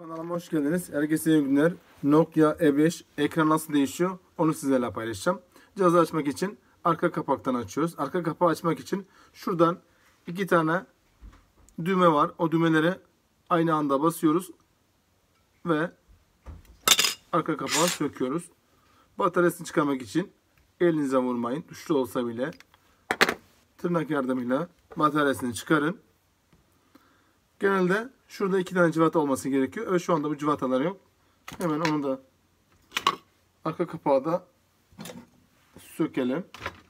Kanalıma hoş geldiniz. Herkese iyi günler. Nokia E5 ekran nasıl değişiyor onu sizlerle paylaşacağım. Cihazı açmak için arka kapaktan açıyoruz. Arka kapağı açmak için şuradan iki tane düğme var. O düğmeleri aynı anda basıyoruz ve arka kapağı söküyoruz. Bataryasını çıkarmak için elinize vurmayın. Tuşlu olsa bile tırnak yardımıyla bataryasını çıkarın. Genelde şurada iki tane cıvata olması gerekiyor. Evet, şu anda bu cıvatalar yok. Hemen onu da arka kapağı da sökelim.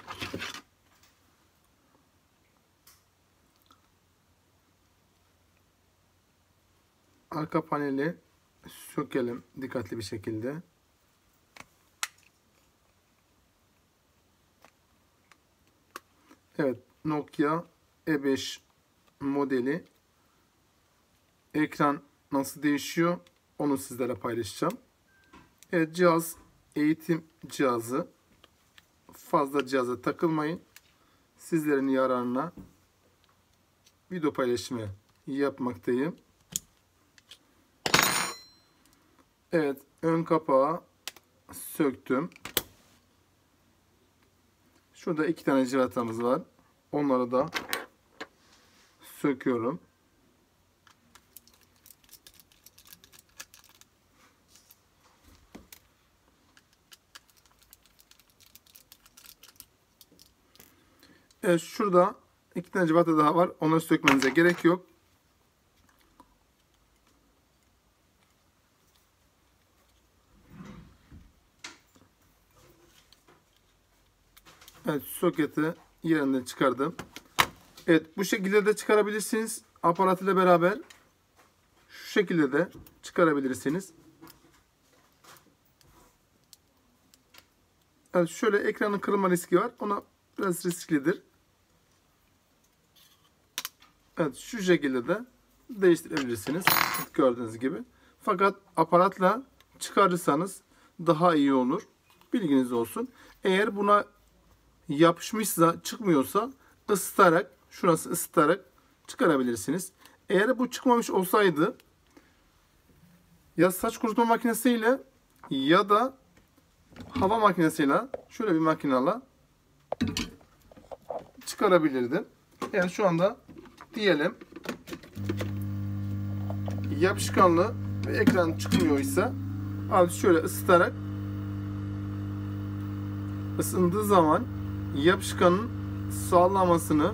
Arka paneli sökelim dikkatli bir şekilde. Evet, Nokia E5 modeli. Ekran nasıl değişiyor onu sizlere paylaşacağım. Evet, cihaz eğitim cihazı. Fazla cihaza takılmayın. Sizlerin yararına video paylaşımı yapmaktayım. Evet, ön kapağı söktüm. Şurada iki tane cıvatamız var. Onları da söküyorum. Evet, şurada iki tane cıvata daha var. Onları sökmenize gerek yok. Evet, soketi yerinden çıkardım. Evet, bu şekilde de çıkarabilirsiniz. Aparat ile beraber şu şekilde de çıkarabilirsiniz. Evet, şöyle ekranın kırılma riski var. Ona biraz risklidir. Evet, şu şekilde de değiştirebilirsiniz. Gördüğünüz gibi. Fakat aparatla çıkarırsanız daha iyi olur. Bilginiz olsun. Eğer buna yapışmışsa, çıkmıyorsa ısıtarak, şurası ısıtarak çıkarabilirsiniz. Eğer bu çıkmamış olsaydı ya saç kurutma makinesiyle ya da hava makinesiyle şöyle bir makineyle çıkarabilirdim. Yani şu anda diyelim yapışkanlı ve ekran çıkmıyorsa abi şöyle ısıtarak ısındığı zaman yapışkanın sağlamasını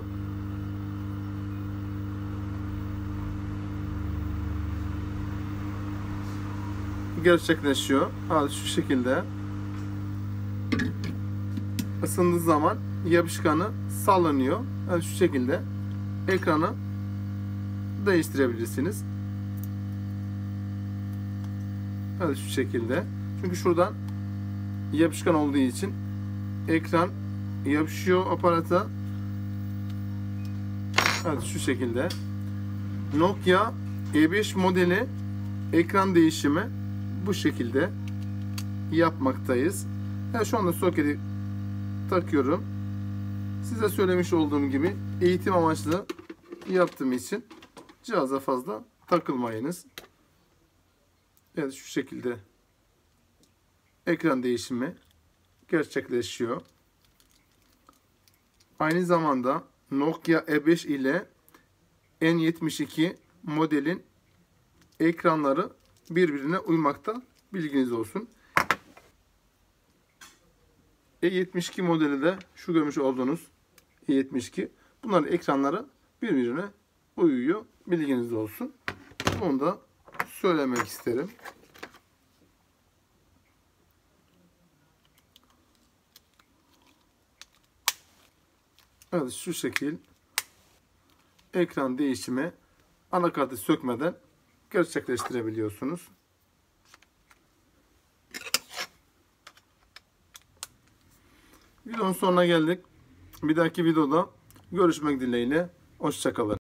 gerçekleşiyor. Abi şu şekilde ısındığı zaman yapışkanı sallanıyor. Yani şu şekilde ekranı değiştirebilirsiniz. Evet, şu şekilde. Çünkü şuradan yapışkan olduğu için ekran yapışıyor aparata. Evet, şu şekilde. Nokia E5 modeli ekran değişimi bu şekilde yapmaktayız. Evet, şu anda soketi takıyorum. Size söylemiş olduğum gibi eğitim amaçlı yaptığım için cihaza fazla takılmayınız. Evet, şu şekilde ekran değişimi gerçekleşiyor. Aynı zamanda Nokia E5 ile N72 modelin ekranları birbirine uymakta. Bilginiz olsun. E72 modeli de şu görmüş olduğunuz E72. Bunların ekranları birbirine uyuyor. Bilginiz olsun. Bunu da söylemek isterim. Evet, şu şekil ekran değişimi anakartı sökmeden gerçekleştirebiliyorsunuz. Videonun sonuna geldik. Bir dahaki videoda görüşmek dileğiyle. Hoşça kalın.